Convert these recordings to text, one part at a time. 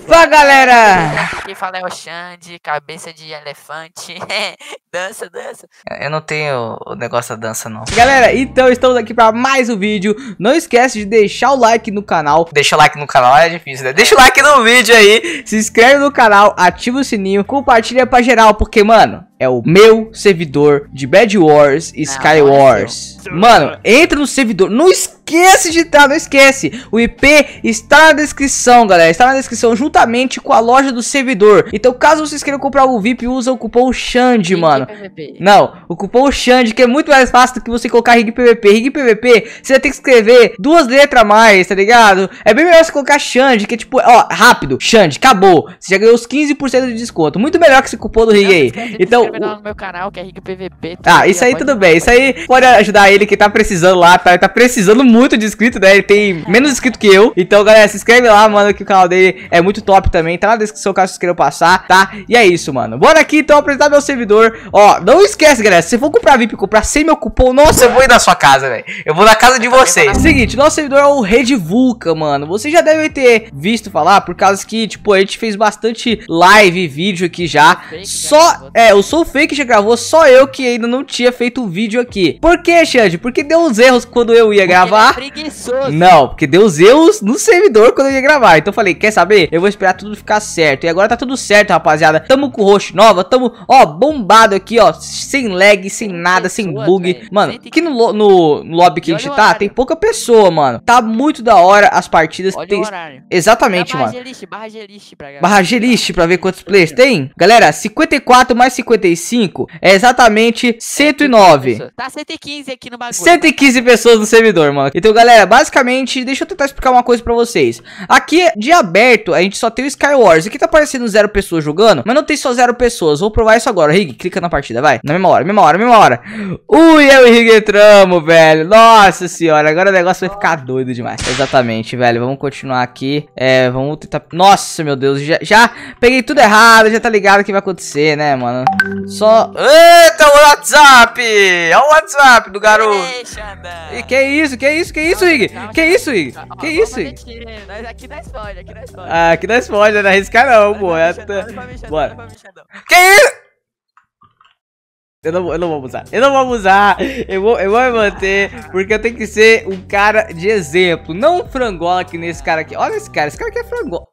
Fala, galera! Quem fala é o Xande, cabeça de elefante. Dança, dança. Eu não tenho o negócio da dança, não. Galera, então estamos aqui para mais um vídeo. Não esquece de deixar o like no canal. Deixa o like no canal, é difícil, né? Deixa o like no vídeo aí. Se inscreve no canal, ativa o sininho, compartilha pra geral. Porque, mano, é o meu servidor de Bed Wars e Sky Wars. Mano, entra no servidor. Não esquece de entrar, não esquece. O IP está na descrição, galera. Está na descrição juntamente com a loja do servidor. Então, caso vocês queiram comprar o VIP, usa o cupom Xande, mano. Não, o cupom Xande, que é muito mais fácil do que você colocar Rig PVP. Rig PVP, você vai ter que escrever 2 letras a mais, tá ligado? É bem melhor você colocar Xande, que é tipo, ó, rápido, Xande, acabou. Você já ganhou os 15% de desconto. Muito melhor que esse cupom do Rig aí. Então, no meu canal, que é Rig PVP. Ah, isso aí tudo bem. Isso aí pode ajudar ele que tá precisando lá, tá? Ele tá precisando muito de inscrito, né? Ele tem menos inscrito que eu. Então, galera, se inscreve lá, mano, que o canal dele é muito top também. Tá na descrição caso vocês queiram passar, tá? E é isso, mano. Bora aqui, então, apresentar meu servidor. Ó, não esquece, galera, se você for comprar VIP, comprar sem meu cupom, nossa, eu vou ir na sua casa, velho. Eu vou na casa de vocês. Seguinte, nosso servidor é o Red Vulca, mano. Vocês já devem ter visto falar, por causa que, tipo, a gente fez bastante live e vídeo aqui já. Só, eu sou o Fake já gravou, só eu que ainda não tinha feito um vídeo aqui. Por que, Xande? Porque deu uns erros quando eu ia gravar. Não, porque deu uns erros no servidor quando eu ia gravar. Então eu falei, quer saber? Eu vou esperar tudo ficar certo. E agora tá tudo certo, rapaziada. Tamo com host nova, tamo, ó, bombado aqui, ó. Sem lag, sem nada, sem bug. Mano, aqui no lobby que a gente tá, tem pouca pessoa, mano. Tá muito da hora as partidas. Olha tem... o horário. Exatamente, mano. Barra G-List pra galera. Barra G-List pra ver quantos players tem. Galera, 54 mais 55 é exatamente 109. Tá 115 aqui no bagulho. 115 pessoas no servidor, mano. Então, galera, basicamente, deixa eu tentar explicar uma coisa pra vocês. Aqui, de aberto, a gente só tem o Sky Wars. Aqui tá aparecendo 0 pessoas jogando, mas não tem só 0 pessoas. Vou provar isso agora. Rig, clica na partida, vai. Na mesma hora, mesma hora, mesma hora. Ui, eu e Rig entramos, velho. Nossa senhora, agora o negócio vai ficar doido demais. Exatamente, velho. Vamos continuar aqui. Vamos tentar... Nossa, meu Deus, já peguei tudo errado. Já tá ligado o que vai acontecer, né, mano? Só... Eita, o WhatsApp! É o WhatsApp do garoto. E que isso, que isso, que isso, Rig? Que isso, Rig? Que isso, Rig? Aqui dá spoiler, aqui dá spoiler. Ah, aqui dá spoiler, não arriscar não, pô. Bora. Que isso? Eu não vou abusar. Eu não vou abusar. Eu vou me manter. Porque eu tenho que ser um cara de exemplo. Não um frangola que nesse cara aqui. Olha esse cara aqui é frangola.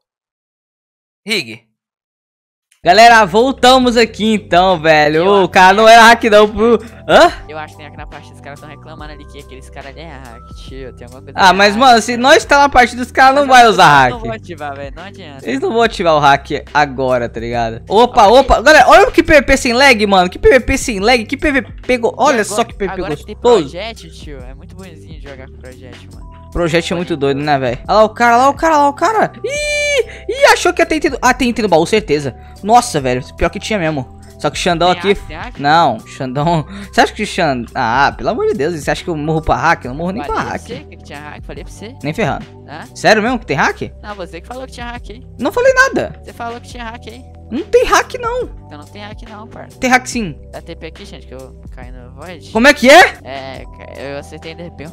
Rig. Galera, voltamos aqui então, velho. O cara não era hack não, hã? Eu acho que tem aqui na parte dos caras estão reclamando ali que aqueles caras ali é hack, tio. Tem alguma coisa. Ah, mas mano, se nós tá na partida, os caras não vai usar hack. Não vou ativar, velho, não adianta. Eles não vão ativar o hack agora, tá ligado? Opa, opa, galera, olha que PVP sem lag, mano. Que PVP sem lag, que PVP pegou. Olha só que PVP gostoso. Tem projétil, tio. É muito bonzinho de jogar com projétil, mano. Projétil é muito doido, né, velho? Olha lá o cara, olha lá o cara, olha lá o cara. Ih, achou que ia ter item. Ah, tem item no baú, certeza. Nossa, velho, pior que tinha mesmo. Só que o Xandão aqui... Não, Xandão... Você acha que o Xandão... Ah, pelo amor de Deus, você acha que eu morro pra hack? Eu não morro nem pra hack. Falei que tinha hack, falei pra você. Nem ferrando. Hã? Sério mesmo que tem hack? Não, você que falou que tinha hack aí. Não falei nada. Você falou que tinha hack aí. Não tem hack, não. Então não tem hack não, parça. Tem hack sim. Dá TP aqui, gente, que eu caí no Void. Como é que é? Eu acertei no DP.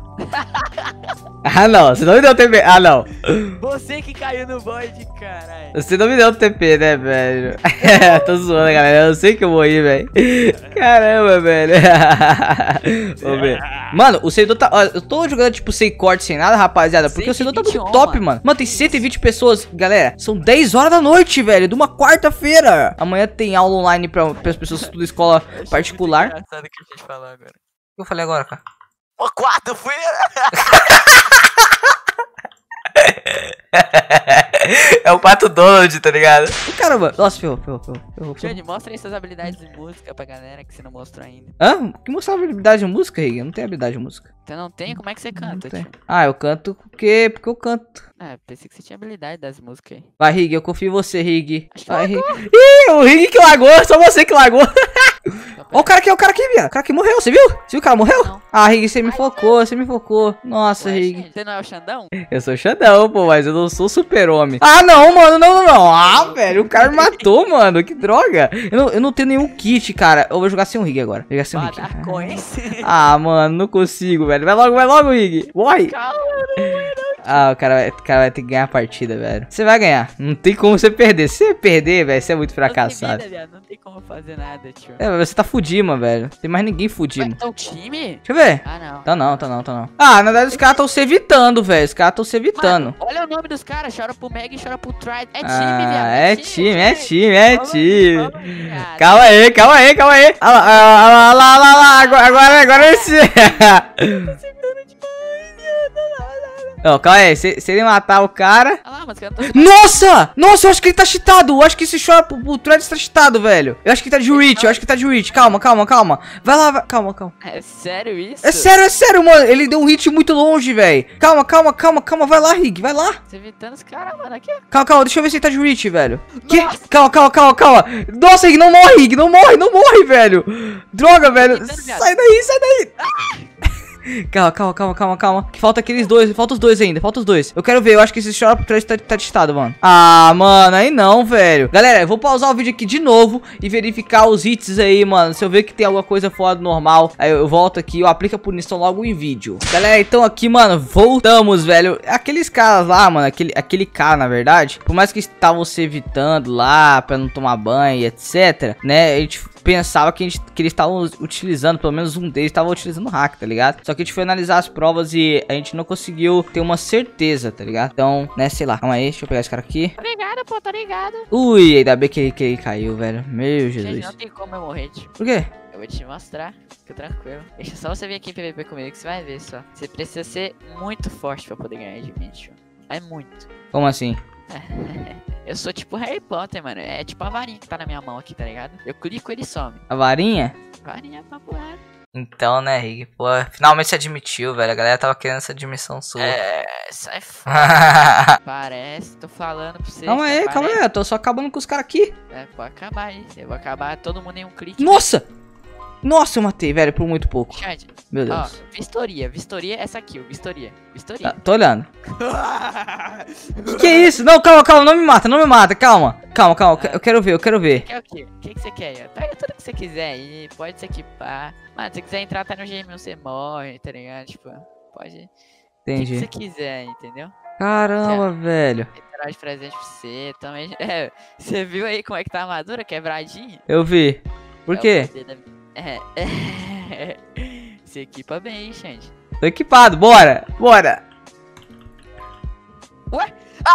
Ah, não. Você não me deu TP. Ah, não. Você que caiu no Void, caralho. Você não me deu TP, né, velho? Tô zoando, galera. Eu sei que eu vou ir, velho. Caramba, velho. Vamos ver. Mano, o servidor tá... Ó, eu tô jogando, tipo, sem corte, sem nada, rapaziada. Porque o servidor tá muito top, mano. Mano, tem 120 pessoas. Galera, são 10 horas da noite, velho. De uma quarta-feira. Amanhã tem aula online pra as pessoas da escola particular. Engraçado que a gente falou agora. O que eu falei agora, cara? O quarto foi... É o Pato Donald, tá ligado? Caramba, nossa, ferrou. Xande, mostra aí suas habilidades de música pra galera que você não mostrou ainda. Hã? Que mostrar habilidade de música, Rig? Eu não tenho habilidade de música. Você não tem? Como é que você canta, tio? Ah, eu canto porque eu canto. Ah, pensei que você tinha habilidade das músicas aí. Vai, Rig, eu confio em você, Rig. Vai, Rig. Ih, o Rig que lagou, só você que lagou. Ó o cara aqui, viado. O cara que morreu, você viu? Você viu que o cara morreu? Não. Ah, Rig, você me focou, você me focou. Nossa, Ué, Rig. você não é o Xandão? Eu sou o Xandão, pô, mas eu não sou super-homem. Ah, não, mano, não. Ah, velho, o cara me matou, mano, que droga. Eu não tenho nenhum kit, cara. Eu vou jogar sem um Rig agora. Vou jogar sem um Rig. Ah, mano, não consigo, velho. Vai logo, Rig. Morre. Calma, não. Ah, o cara vai ter que ganhar a partida, velho. Você vai ganhar. Não tem como você perder. Se você perder, velho, você é muito fracassado. Não tem como fazer nada, tio. É, você tá fudido, velho. Tem mais ninguém fudido. Tá o time? Deixa eu ver. Ah, não. Tá não. Ah, na verdade os caras estão se evitando, velho. Os caras estão se evitando. Mano, olha o nome dos caras. Chora pro Meg e chora pro Try. É time, Ah, viado. é time. Vamos, viado. Calma aí. Olha lá. Agora esse. Não, calma aí, se ele matar o cara... Ah lá, mas cara, tá... Nossa, eu acho que ele tá cheatado. Eu acho que esse chora pro Threads tá cheatado, velho. Eu acho que tá de reach, Calma. Vai lá, vai. Calma. É sério isso? É sério, mano. Ele deu um hit muito longe, velho. Calma. Vai lá, Rig, vai lá. Você evitando os caras, mano, aqui. Calma, deixa eu ver se ele tá de reach, velho. Que? Calma. Nossa, Rig, não morre, velho. Droga, velho. Sai daí. Calma. Que falta aqueles dois. Falta os dois ainda. Eu quero ver. Eu acho que esse chora pro trás tá testado, mano. Ah, mano. Aí não, velho. Galera, eu vou pausar o vídeo aqui de novo e verificar os hits aí, mano. Se eu ver que tem alguma coisa fora do normal, aí eu volto aqui. Eu aplico a punição logo em vídeo. Galera, então aqui, mano, voltamos, velho. Aqueles caras lá, mano. Aquele cara, na verdade. Por mais que estavam se evitando lá pra não tomar banho e etc, né? A gente pensava que eles estavam utilizando, pelo menos um deles estava utilizando o hack, tá ligado? Só que a gente foi analisar as provas e a gente não conseguiu ter uma certeza, tá ligado? Então, né, sei lá. Calma aí, deixa eu pegar esse cara aqui. Tá ligado, pô, tá ligado. Ui, ainda bem que ele caiu, velho. Meu Jesus. Gente, não tem como eu morrer, tio. Por quê? Eu vou te mostrar. Fica tranquilo. Deixa só você vir aqui em PVP comigo que você vai ver só. Você precisa ser muito forte pra poder ganhar de mim, tio. É muito. Como assim? Eu sou tipo Harry Potter, mano. É tipo a varinha que tá na minha mão aqui, tá ligado? Eu clico, ele some. A varinha? Varinha pra porra. Então, né, Rig? Pô, finalmente você admitiu, velho. A galera tava querendo essa admissão sua. É, sai fora. Parece, tô falando pra você. Calma aí. Eu tô só acabando com os caras aqui. É, pode acabar aí. Eu vou acabar todo mundo em um clique. Nossa, eu matei, velho, por muito pouco. Chat. Meu Deus. Ó, Vistoria, essa aqui, o Vistoria. Tá, tô olhando. Que é isso? Não, calma, não me mata, calma. Eu quero ver. Quer o quê? O que você quer? Pega tudo que você quiser aí, pode se equipar. Mano, se você quiser entrar até no G1000, você morre, tá ligado? Tipo, pode... Entendi. O que você quiser, entendeu? Caramba, velho. Entrar de presente pra você também. É, você viu aí como é que tá a armadura, quebradinha? Eu vi. Por quê? Se equipa bem, gente. Tô equipado, bora. Ué?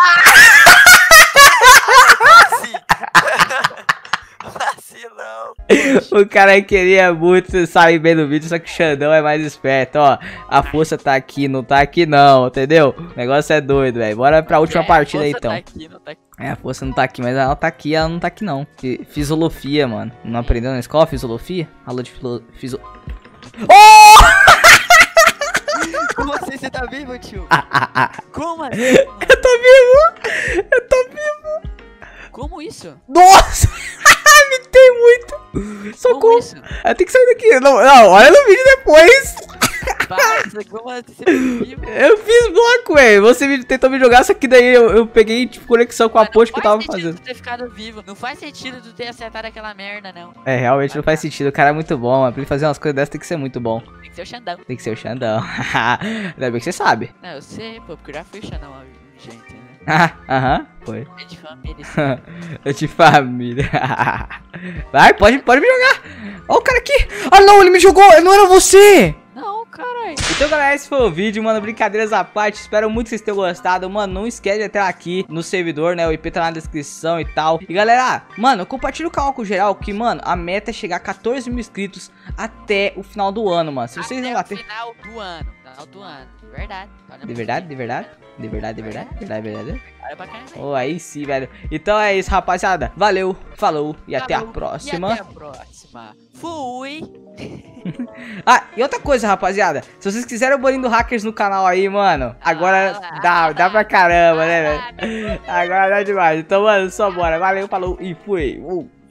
Vacilão. O cara queria muito sair bem no vídeo, só que o Xandão é mais esperto, ó. A força tá aqui, não tá aqui não, entendeu? O negócio é doido, velho. Bora pra última partida aí, então. Tá aqui, não tá aqui. É, a força não tá aqui, mas ela tá aqui, ela não tá aqui não. Fisiologia, mano. Não aprendeu na escola fisiologia? Aula de Oh! Como assim você tá vivo, tio? Como assim? Eu tô vivo! Como isso? Nossa! Mitei muito! Socorro! Isso? Eu tenho que sair daqui. Não, olha no vídeo depois. Como assim você tá vivo? Eu fiz bloco, velho. Você tentou me jogar, só que daí eu peguei, tipo, conexão com a ponte que eu tava fazendo. Não faz sentido tu ter ficado vivo. Não faz sentido tu ter acertado aquela merda, não. É, realmente não faz sentido. O cara é muito bom, mano. Pra ele fazer umas coisas dessas tem que ser muito bom. Tem que ser o Xandão. Tem que ser o Xandão. Ainda bem que você sabe. Não, eu sei, pô, porque eu já fui o Xandão, gente, né? Aham, foi. É de família, sim. É de família. Vai, pode me jogar. Ó o cara aqui. Ah, não, ele me jogou. Não era você. Não, caralho. Então, galera, esse foi o vídeo, mano. Brincadeiras à parte. Espero muito que vocês tenham gostado. Mano, não esquece de entrar aqui no servidor, né? O IP tá na descrição e tal. E, galera, mano, compartilha o canal com geral. Que, mano, a meta é chegar a 14 mil inscritos até o final do ano, mano. Se vocês não bater... final do ano. Final do ano. Verdade. De verdade? Olha pra cá, Oh, aí sim, velho. Então é isso, rapaziada. Valeu, falou e até a próxima. E até a próxima. Fui. Ah, e outra coisa, rapaziada. Se vocês quiserem o bolinho do Hackers no canal aí, mano, agora dá pra caramba, né, velho? Agora dá demais. Então, mano, só bora. Valeu, falou e fui.